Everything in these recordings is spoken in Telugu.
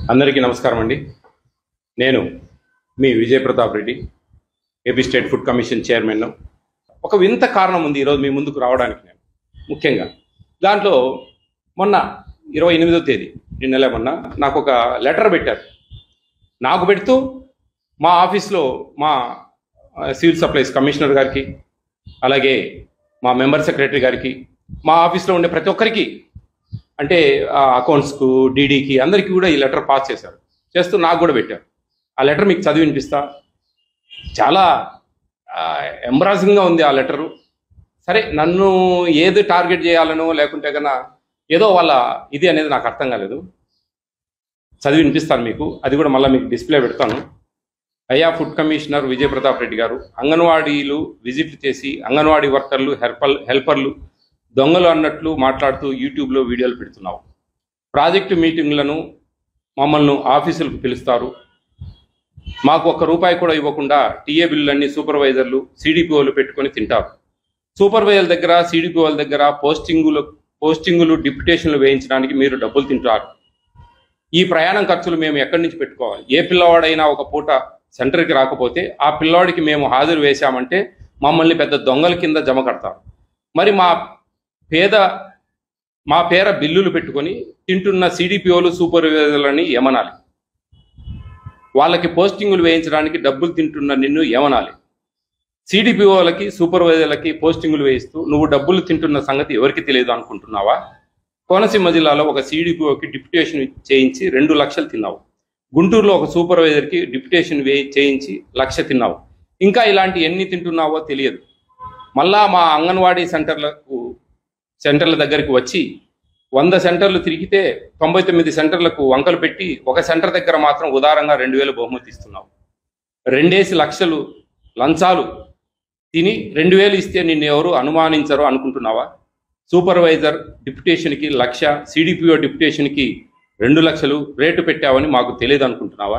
అందరికీ నమస్కారం అండి. నేను మీ Vijay Pratap Reddy, AP state food commission chairman. ఒక వింత కారణం ఉంది ఈరోజు మీ ముందుకు రావడానికి. నేను ముఖ్యంగా దాంట్లో మొన్న 28వ తేదీ నిన్నలే మొన్న నాకు ఒక లెటర్ పెట్టారు. నాకు పెడుతూ మా ఆఫీస్లో మా సివిల్ సప్లైస్ కమిషనర్ గారికి, అలాగే మా మెంబర్ సెక్రటరీ గారికి, మా ఆఫీస్లో ఉండే ప్రతి ఒక్కరికి, అంటే అకౌంట్స్కు, డీడీకి, అందరికీ కూడా ఈ లెటర్ పాస్ చేస్తూ నాకు కూడా పెట్టారు. ఆ లెటర్ మీకు చదివి వినిపిస్తా. చాలా ఎంబ్రాసింగ్గా ఉంది ఆ లెటరు. సరే, నన్ను ఏది టార్గెట్ చేయాలనో లేకుంటే కన్నా ఏదో వాళ్ళ ఇది అనేది నాకు అర్థం కాలేదు. చదివి వినిపిస్తాను మీకు. అది కూడా మళ్ళీ మీకు డిస్ప్లే పెడతాను. అయ్యా ఫుడ్ కమిషనర్ విజయ్ ప్రతాప్ రెడ్డి గారు, అంగన్వాడీలు విజిట్ చేసి అంగన్వాడీ వర్కర్లు, హెల్పర్లు దొంగలు అన్నట్లు మాట్లాడుతూ యూట్యూబ్లో వీడియోలు పెడుతున్నావు. ప్రాజెక్టు మీటింగ్లను మమ్మల్ని ఆఫీసులకు పిలుస్తారు. మాకు ₹1 కూడా ఇవ్వకుండా టీఏ బిల్లులన్నీ సూపర్వైజర్లు, సిడిపిఓలు పెట్టుకొని తింటారు. సూపర్వైజర్ల దగ్గర, సిడిపిఓల దగ్గర పోస్టింగులు డిప్యుటేషన్లు వేయించడానికి మీరు డబ్బులు తింటారు. ఈ ప్రయాణం ఖర్చులు మేము ఎక్కడి నుంచి పెట్టుకోవాలి? ఏ పిల్లవాడైనా ఒక పూట సెంటర్కి రాకపోతే ఆ పిల్లవాడికి మేము హాజరు వేశామంటే మమ్మల్ని పెద్ద దొంగల కింద జమ కడతారు. మరి మా పేర బిల్లులు పెట్టుకొని తింటున్న సిడిపిఓలు, సూపర్వైజర్లని ఏమనాలి? వాళ్ళకి పోస్టింగులు వేయించడానికి డబ్బులు తింటున్న నిన్ను ఏమనాలి? సిడిపిఓలకి, సూపర్వైజర్లకి పోస్టింగులు వేయిస్తూ నువ్వు డబ్బులు తింటున్న సంగతి ఎవరికి తెలియదు అనుకుంటున్నావా? కోనసీమ జిల్లాలో ఒక సిడిపిఓకి డిప్యుటేషన్ చేయించి 2 లక్షలు తిన్నావు. గుంటూరులో ఒక సూపర్వైజర్కి డిప్యుటేషన్ చేయించి 1 లక్ష తిన్నావు. ఇంకా ఇలాంటి ఎన్ని తింటున్నావో తెలియదు. మళ్ళా మా అంగన్వాడీ సెంటర్ల దగ్గరికి వచ్చి 100 సెంటర్లు తిరిగితే 99 సెంటర్లకు వంకలు పెట్టి ఒక సెంటర్ దగ్గర మాత్రం ఉదారంగా 2000 బహుమతి ఇస్తున్నావు. 2 లక్షలు లంచాలు తిని 2000 ఇస్తే నిన్ను ఎవరు అనుమానించరు అనుకుంటున్నావా? సూపర్వైజర్ డిప్యుటేషన్కి 1 లక్ష, సిడిపిఓ డిప్యుటేషన్కి 2 లక్షలు రేటు పెట్టావని మాకు తెలియదు అనుకుంటున్నావా?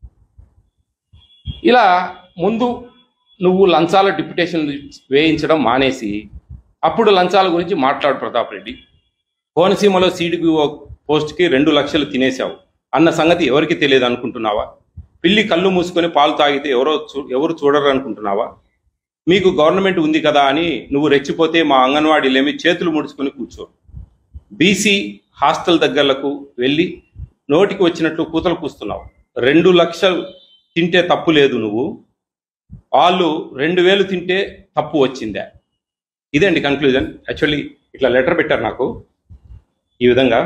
ఇలా ముందు నువ్వు లంచాల డిప్యుటేషన్ వేయించడం మానేసి అప్పుడు లంచాల గురించి మాట్లాడు ప్రతాప్ రెడ్డి. కోనసీమలో సిడిపిఓ పోస్ట్కి 2 లక్షలు తినేశావు అన్న సంగతి ఎవరికి తెలియదు అనుకుంటున్నావా? పిల్లి కళ్ళు మూసుకొని పాలు తాగితే ఎవరు చూడరు అనుకుంటున్నావా? మీకు గవర్నమెంట్ ఉంది కదా అని నువ్వు రెచ్చిపోతే మా అంగన్వాడీలేమి చేతులు ముడుచుకొని కూర్చో. బీసీ హాస్టల్ దగ్గరకు వెళ్ళి నోటికి వచ్చినట్లు కూతలు కూస్తున్నావు. 2 లక్షలు తింటే తప్పు లేదు, నువ్వు వాళ్ళు 2000 తింటే తప్పు వచ్చిందా? ఇదండి కన్క్లూజన్. యాక్చువల్లీ ఇట్లా లెటర్ పెట్టారు నాకు ఈ విధంగా.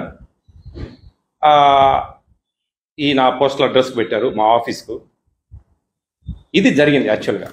ఈ నా పోస్టల్ అడ్రస్కి పెట్టారు, మా ఆఫీస్కు. ఇది జరిగింది యాక్చువల్గా.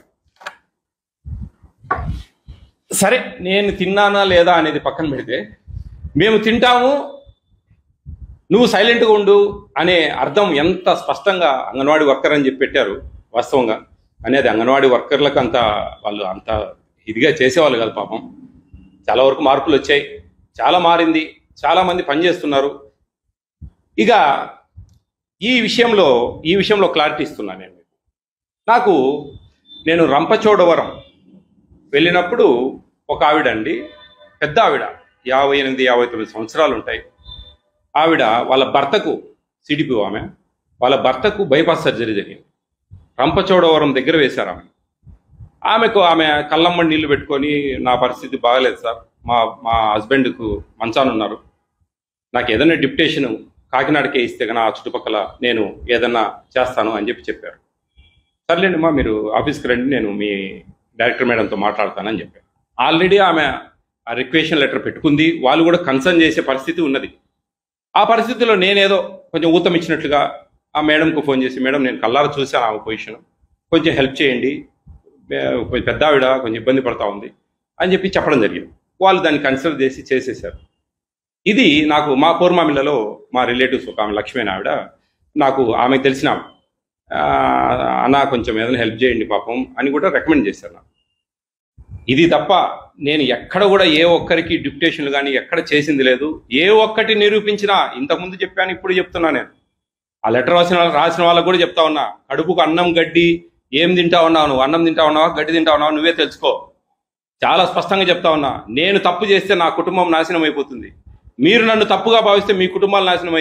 సరే, నేను తిన్నానా లేదా అనేది పక్కన పెడితే, మేము తింటాము, నువ్వు సైలెంట్గా ఉండు అనే అర్థం ఎంత స్పష్టంగా అంగన్వాడీ వర్కర్ అని చెప్పి పెట్టారు. వాస్తవంగా అనేది అంగన్వాడీ వర్కర్లకు వాళ్ళు అంత ఇదిగా చేసేవాళ్ళు కాదు పాపం. చాలా వరకు మార్పులు వచ్చాయి, చాలా మారింది, చాలామంది పనిచేస్తున్నారు. ఇక ఈ విషయంలో క్లారిటీ ఇస్తున్నాను నేను. నేను రంపచోడవరం వెళ్ళినప్పుడు ఒక ఆవిడ అండి, పెద్ద ఆవిడ, 58-59 సంవత్సరాలు ఉంటాయి. ఆవిడ వాళ్ళ భర్తకు, సిడిపిఓ ఆమె, వాళ్ళ భర్తకు బైపాస్ సర్జరీ జరిగింది. రంపచోడవరం దగ్గర వేశారు ఆమె కళ్ళమ్మడి నీళ్లు పెట్టుకొని, నా పరిస్థితి బాగలేదు సార్, మా హస్బెండ్కు మంచానున్నారు, నాకు ఏదైనా డిప్యుటేషన్ కాకినాడకే ఇస్తే కన్నా ఆ చుట్టుపక్కల నేను ఏదన్నా చేస్తాను అని చెప్పారు. సర్లేండి అమ్మా, మీరు ఆఫీస్కి రండి, నేను మీ డైరెక్టర్ మేడంతో మాట్లాడతానని చెప్పారు. ఆల్రెడీ ఆమె ఆ రిక్వెషన్ లెటర్ పెట్టుకుంది, వాళ్ళు కూడా కన్సర్న్ చేసే పరిస్థితి ఉన్నది. ఆ పరిస్థితిలో నేనేదో కొంచెం ఊతం ఇచ్చినట్లుగా ఆ మేడంకు ఫోన్ చేసి, మేడం నేను కళ్ళారా చూశాను ఆమె పొజిషన్, కొంచెం హెల్ప్ చేయండి, కొంచెం పెద్ద ఆవిడ కొంచెం ఇబ్బంది పడతా ఉంది అని చెప్పడం జరిగింది. వాళ్ళు దాన్ని కన్సిడర్ చేసి చేసేసారు. ఇది నాకు మా పూర్మామిల్లలో మా రిలేటివ్స్ ఒక ఆమె లక్ష్మీ ఆవిడ, నాకు ఆమెకు తెలిసిన అన్న కొంచెం ఏదైనా హెల్ప్ చేయండి పాపం అని కూడా రికమెండ్ చేశారు నాకు. ఇది తప్ప నేను ఎక్కడ కూడా ఏ ఒక్కరికి డిప్యుటేషన్లు కానీ ఎక్కడ చేసింది లేదు. ఏ ఒక్కటి నిరూపించినా, ఇంతకుముందు చెప్పాను, ఇప్పుడు చెప్తున్నా నేను. ఆ లెటర్ రాసిన వాళ్ళకు కూడా చెప్తా ఉన్నా, కడుపుకు అన్నం గడ్డి ఏం తింటా ఉన్నావు నువ్వు? అన్నం తింటా ఉన్నావా, గడ్డి తింటా ఉన్నావా, నువ్వే తెలుసుకో. చాలా స్పష్టంగా చెప్తా ఉన్నా. నేను తప్పు చేస్తే నా కుటుంబం నాశనం అయిపోతుంది, మీరు నన్ను తప్పుగా భావిస్తే మీ కుటుంబాలు నాశనం అవుతాయి.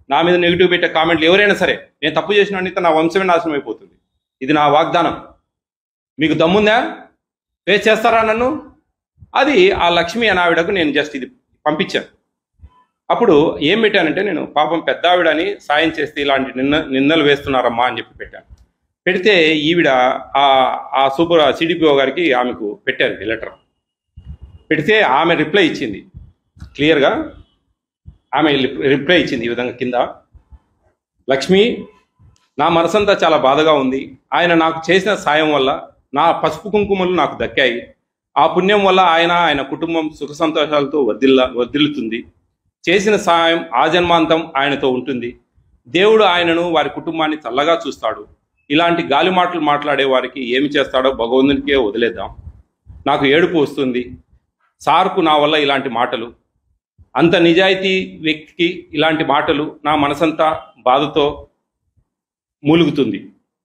నా మీద నెగిటివ్ పెట్టే కామెంట్లు ఎవరైనా సరే, నేను తప్పు చేసిన నా వంశమే నాశనం అయిపోతుంది. ఇది నా వాగ్దానం. మీకు దమ్ముందా? ఫేస్ చేస్తారా నన్ను? అది ఆ లక్ష్మి అనే ఆవిడకు నేను జస్ట్ ఇది పంపించాను. అప్పుడు ఏం పెట్టానంటే, నేను పాపం పెద్ద ఆవిడని సాయం చేస్తే ఇలాంటి నిందలు వేస్తున్నారమ్మా అని చెప్పి పెట్టాను. పెడితే ఈవిడ ఆ సూపర్ సిడిపిఓ గారికి ఆమెకు పెట్టారు లెటర్. పెడితే ఆమె రిప్లై ఇచ్చింది క్లియర్గా. ఆమె రిప్లై ఇచ్చింది ఈ విధంగా కింద, లక్ష్మి, నా మనసంతా చాలా బాధగా ఉంది. ఆయన నాకు చేసిన సాయం వల్ల నా పసుపు కుంకుమలు నాకు దక్కాయి. ఆ పుణ్యం వల్ల ఆయన కుటుంబం సుఖ సంతోషాలతో వర్ధిల్లుతుంది. చేసిన సాయం ఆ జన్మాంతం ఆయనతో ఉంటుంది. దేవుడు ఆయనను, వారి కుటుంబాన్ని చల్లగా చూస్తాడు. ఇలాంటి గాలి మాటలు మాట్లాడే వారికి ఏమి చేస్తాడో భగవంతునికే వదిలేద్దాం. నాకు ఏడుపు వస్తుంది సార్కు నా వల్ల ఇలాంటి మాటలు. అంత నిజాయితీ వ్యక్తికి ఇలాంటి మాటలు నా మనసంతా బాధతో మూలుగుతుంది.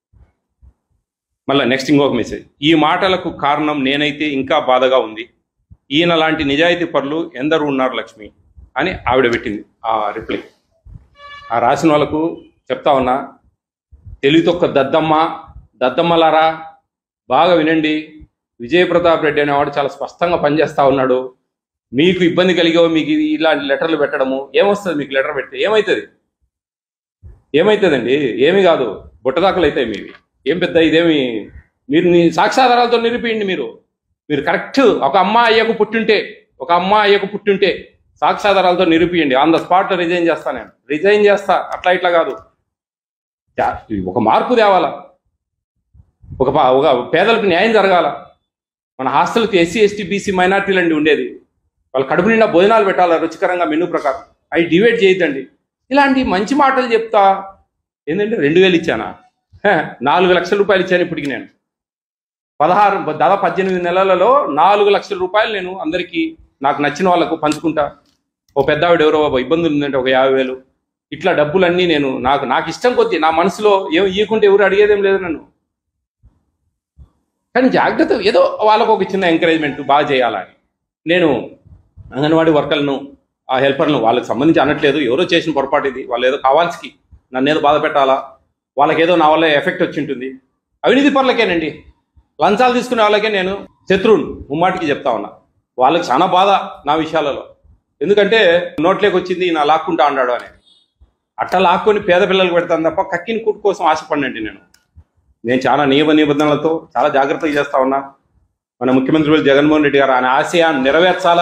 మళ్ళీ నెక్స్ట్ ఇంకొక మెసేజ్, ఈ మాటలకు కారణం నేనైతే ఇంకా బాధగా ఉంది. ఈయన లాంటి నిజాయితీ పరులు ఎందరూ ఉన్నారు లక్ష్మి అని ఆవిడ పెట్టింది ఆ రిప్లై. ఆ రాసిన వాళ్ళకు చెప్తా ఉన్నా, తెలివితొక్క దద్దమ్మలారా బాగా వినండి. విజయ్ ప్రతాప్ రెడ్డి అనేవాడు చాలా స్పష్టంగా పనిచేస్తూ ఉన్నాడు. మీకు ఇబ్బంది కలిగేవో మీకు ఇలాంటి లెటర్లు పెట్టడము ఏమొస్తుంది? మీకు లెటర్ పెడితే ఏమవుతుందండి? ఏమీ కాదు, బుట్టదాకలు అవుతాయి మీవి. ఏం పెద్ద ఇదేమి, మీరు నీ సాక్ష్యాధారాలతో నిరూపియండి. మీరు కరెక్ట్ ఒక అమ్మ అయ్యకు పుట్టుంటే సాక్ష్యాధారాలతో నిరూపియండి. ఆన్ ద స్పాట్ రిజైన్ చేస్తా, నేను రిజైన్ చేస్తా. అట్లా ఇట్లా కాదు, ఒక మార్పు తేవాలా, ఒక పేదలకు న్యాయం జరగాల. మన హాస్టల్కి ఎస్సీ ఎస్టీ బీసీ మైనార్టీలు అండి ఉండేది. వాళ్ళు కడుపు నిండా భోజనాలు పెట్టాలా రుచికరంగా మెనూ ప్రకారం. అవి డివైడ్ చేయొద్దండి. ఇలాంటి మంచి మాటలు చెప్తా ఏంటంటే 2000 ఇచ్చానా? 4 లక్షల రూపాయలు ఇచ్చాను ఇప్పటికి. నేను దాదాపు 18 నెలలలో 4 లక్షల రూపాయలు నేను అందరికీ నాకు నచ్చిన వాళ్ళకు పంచుకుంటా. ఓ పెద్దావిడ ఎవరో ఇబ్బందులు ఉందంటే ఒక 50,000. ఇట్లా డబ్బులన్నీ నేను నాకు ఇష్టం కొద్దీ, నా మనసులో ఏం ఇవ్వకుంటే ఎవరు అడిగేదేం లేదు నన్ను. కానీ జాగ్రత్త, ఏదో వాళ్ళకు ఒక చిన్న ఎంకరేజ్మెంట్ బాగా చేయాలని. నేను అంగన్వాడీ వర్కర్లను, ఆ హెల్పర్లను వాళ్ళకి సంబంధించి అనట్లేదు. ఎవరో చేసిన పొరపాటు ఇది. వాళ్ళు ఏదో కావాల్సి నన్ను ఏదో బాధ పెట్టాలా, వాళ్ళకేదో నా వల్ల ఎఫెక్ట్ వచ్చి ఉంటుంది. అవినీతి పనులకేనండి, లంచాలు తీసుకునే వాళ్ళకే నేను శత్రువును ముమ్మాటికి చెప్తా ఉన్నా. వాళ్ళకి చాలా బాధ నా విషయాలలో. ఎందుకంటే నోట్లోకి వచ్చింది నా లాక్కుంటా అన్నాడు అని. అట్లా లాక్కొని పేద పిల్లలకు పెడతాను తప్ప కక్కిని కూటు కోసం ఆశపడినండి. నేను చాలా నియమ నిబంధనలతో చాలా జాగ్రత్తగా చేస్తా ఉన్నా. మన ముఖ్యమంత్రి జగన్మోహన్ రెడ్డి గారు ఆయన ఆశయాన్ని నెరవేర్చాలా,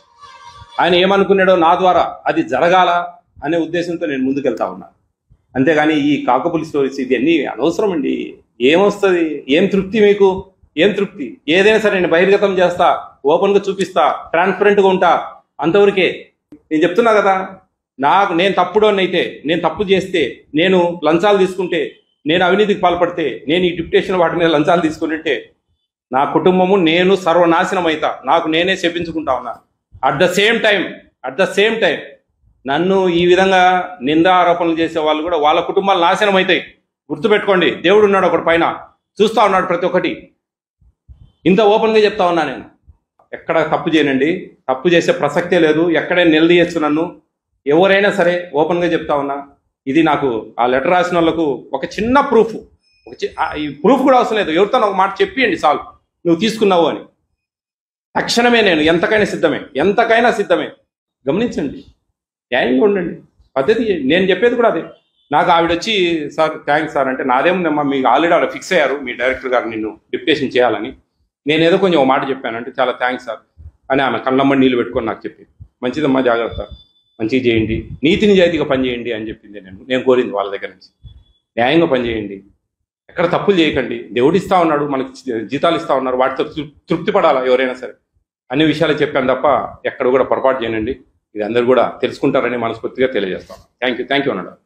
ఆయన ఏమనుకున్నాడో నా ద్వారా అది జరగాల అనే ఉద్దేశంతో నేను ముందుకెళ్తా ఉన్నా. అంతేగాని ఈ కాకపులి స్టోరీస్ ఇవన్నీ అనవసరం అండి. ఏమొస్తుంది? ఏం తృప్తి మీకు? ఏం తృప్తి? ఏదైనా సరే నేను బహిర్గతం చేస్తా, ఓపెన్గా చూపిస్తా, ట్రాన్స్పరెంట్గా ఉంటా, అంతవరకే. నేను చెప్తున్నా కదా, నేను తప్పుడోనైతే, నేను తప్పు చేస్తే, నేను లంచాలు తీసుకుంటే, నేను అవినీతికి పాల్పడితే, నేను ఈ డిప్యుటేషన్ వాటి మీద లంచాలు తీసుకుంటే నా కుటుంబము నేను సర్వనాశనం అవుతా. నాకు నేనే చెప్పించుకుంటా ఉన్నా. అట్ ద సేమ్ టైం నన్ను ఈ విధంగా నిందా ఆరోపణలు చేసే వాళ్ళు కూడా వాళ్ళ కుటుంబాలు నాశనం అవుతాయి. గుర్తుపెట్టుకోండి, దేవుడు ఉన్నాడు ఒకటి పైన, చూస్తా ఉన్నాడు ప్రతి ఒక్కటి. ఇంత ఓపెన్గా చెప్తా ఉన్నా. నేను ఎక్కడ తప్పు చేయనండి, తప్పు చేసే ప్రసక్తే లేదు. ఎక్కడైనా నిలదీయచ్చు నన్ను, ఎవరైనా సరే ఓపెన్గా చెప్తా ఉన్నా. ఇది నాకు ఆ లెటర్ రాసిన వాళ్ళకు ఒక చిన్న ప్రూఫ్, ఈ ప్రూఫ్ కూడా అవసరం లేదు. ఎవరితో ఒక మాట చెప్పియండి చాలు, నువ్వు తీసుకున్నావు అని. తక్షణమే నేను ఎంతకైనా సిద్ధమే. గమనించండి, న్యాయంగా ఉండండి, పద్ధతి. నేను చెప్పేది కూడా అదే. నాకు ఆవిడొచ్చి, సార్ థ్యాంక్స్ సార్ అంటే, నాదేముందమ్మా, మీకు ఆల్రెడీ ఆవిడ ఫిక్స్ అయ్యారు మీ డైరెక్టర్ గారు నిన్ను డిప్యుటేషన్ చేయాలని. నేనేదో కొంచెం ఒక మాట చెప్పాను అంటే, చాలా థ్యాంక్స్ సార్ అని ఆమె కళ్ళమ్మ నీళ్ళు పెట్టుకొని నాకు చెప్పింది. మంచిదమ్మా, జాగ్రత్త, మంచిగా చేయండి, నీతి నిజాయితీగా పనిచేయండి అని చెప్పింది. నేను కోరింది వాళ్ళ దగ్గర నుంచి. న్యాయంగా పనిచేయండి, ఎక్కడ తప్పులు చేయకండి. దేవుడు ఇస్తా ఉన్నాడు, మనకి జీతాలు ఇస్తా ఉన్నారు, వాటితో తృప్తి పడాలా ఎవరైనా సరే. అన్ని విషయాలు చెప్పాను తప్ప ఎక్కడ కూడా పొరపాటు చేయనండి. ఇది అందరూ కూడా తెలుసుకుంటారని మనస్ఫూర్తిగా తెలియజేస్తాను. థ్యాంక్ యూ అన్నాడు.